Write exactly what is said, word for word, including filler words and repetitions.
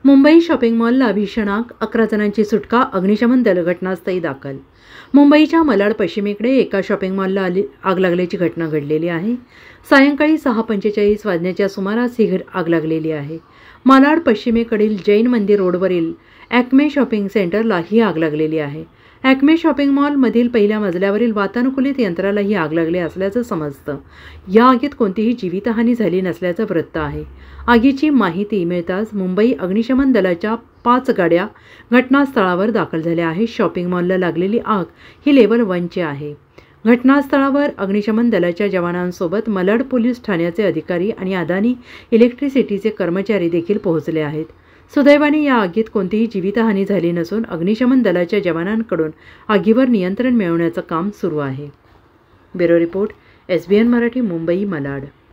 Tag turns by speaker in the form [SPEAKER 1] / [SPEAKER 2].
[SPEAKER 1] Mumbai shopping मॉलला भीषण आग, अकरा जणांची सुटका, अग्निशमन दल घटनास्थळी दाखल। मुंबईच्या मलाड पश्चिमेकडे एका शॉपिंग मॉलला आली आग लागल्याची घटना घडलेली आहे। सायंकाळी सहा पंचेचाळीस वाजण्याच्या सुमारास ही आग लागलेली आहे। मालाड पश्चिमेकडील जैन मंदिर रोडवरील ॲक्मे शॉपिंग सेंटरला ही आग लागलेली आहे। ॲक्मे शॉपिंग मॉलमधील पहिल्या मजल्यावरील वातानुकूलित यंत्राला ही आग लागली असल्याचं समजतं। या आगीत कोणतीही जीवितहानी झाली नसल्याचं वृत्त आहे। आगीची माहिती मिळताच मुंबई अग्निशमन दलाच्या पाच गाड्या घटनास्थळावर दाखल झाल्या आहेत। शॉपिंग मॉलला लागलेली आग ही लेवल वनची आहे। घटनास्थळावर अग्निशमन दलाच्या जवानांसोबत मलाड पोलीस ठाण्याचे अधिकारी आणि अदानी इलेक्ट्रिसिटीचे कर्मचारी देखील पोहोचले आहेत। सुदैवाने या आगीत कोणतीही जीवितहानी झाली नसून अग्निशमन दलाच्या जवानांकडून आगीवर नियंत्रण मिळवण्याचं काम सुरू आहे। Bureau report, S B N Marathi, Mumbai, Malad.